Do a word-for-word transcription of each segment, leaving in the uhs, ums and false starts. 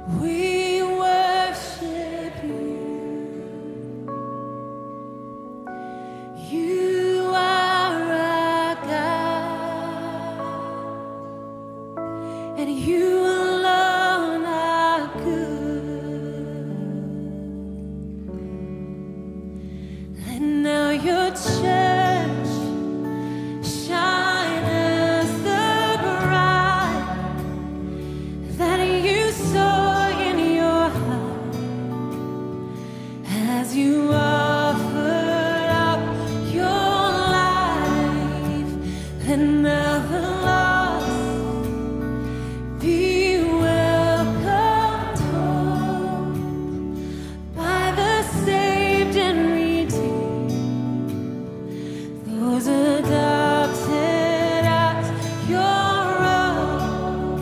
We worship you. You are our God, and you alone are good. Let now your church shine as the bride that you saw in your heart as you offered up your life. Let now the lost be welcomed home by the saved and redeemed, those adopted as your own.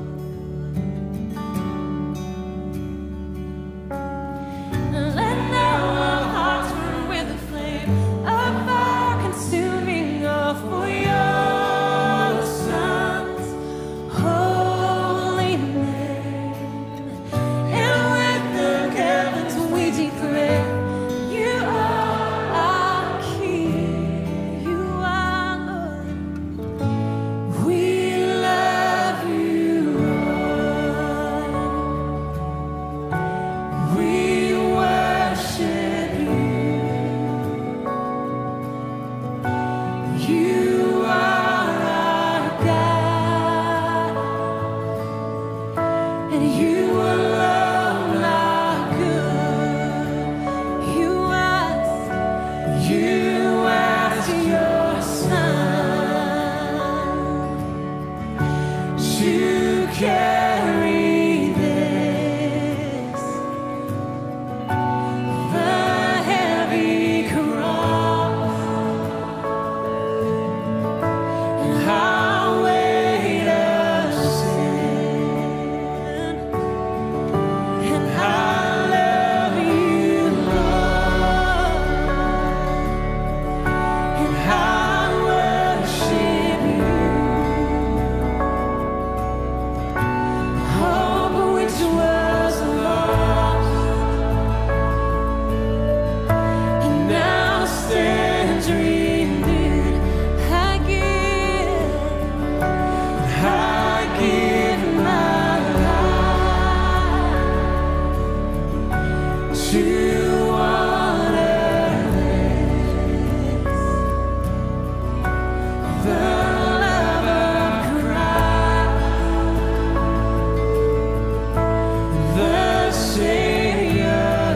Let now our hearts burn with the flame of fire, consuming all for your Son's holy name. And with the heavens we declare, you are our King, you are Lord. We love you, Lord. We worship you. You are our God, and you alone are good. You asked, you asked your Son to carry this, the heavy cross, and our weight of sin. And I love you, Lord, and I worship you. Hope which was lost and now stands renewed. I give, I give my life to honor this, the love of Christ, the Savior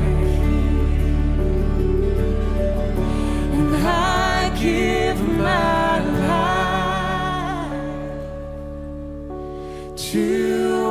King. And I give my life to